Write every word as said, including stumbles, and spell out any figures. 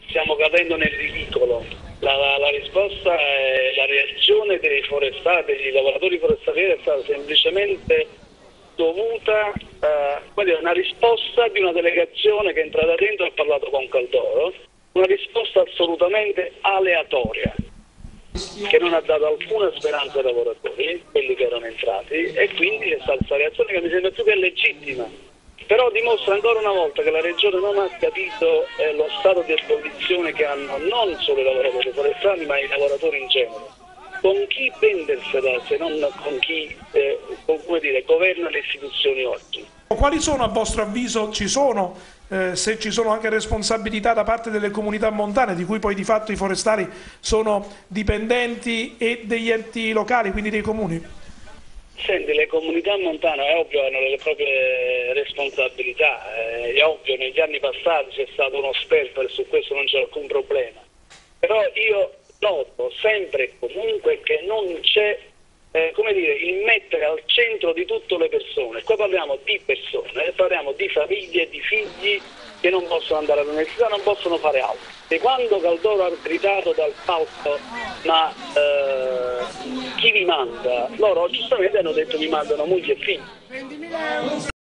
stiamo cadendo nel ridicolo. La, la, la risposta è la reazione dei forestali, degli lavoratori forestali è stata semplicemente dovuta a uh, una risposta di una delegazione che è entrata dentro e ha parlato con Caldoro, una risposta assolutamente aleatoria, che non ha dato alcuna speranza ai lavoratori, quelli che erano entrati, e quindi è stata questa reazione che mi sembra più che legittima. Però dimostra ancora una volta che la Regione non ha capito eh, lo stato di condizione che hanno non solo i lavoratori forestali ma i lavoratori in genere. Con chi vendersela se non con chi eh, con, come dire, governa le istituzioni oggi? Quali sono a vostro avviso, ci sono, eh, se ci sono anche responsabilità da parte delle comunità montane, di cui poi di fatto i forestali sono dipendenti, e degli enti locali, quindi dei comuni? Senti, le comunità montane è ovvio hanno le proprie responsabilità, eh, è ovvio negli anni passati c'è stato uno sperpero e su questo non c'è alcun problema, però io noto sempre e comunque che non c'è eh, come dire, il mettere al centro di tutte le persone. Qua parliamo di persone, parliamo di famiglie, di figli che non possono andare all'università, non possono fare altro. E quando Caldoro ha gridato dal palco ma eh, chi vi manda? Loro giustamente hanno detto mi mandano moglie e figli.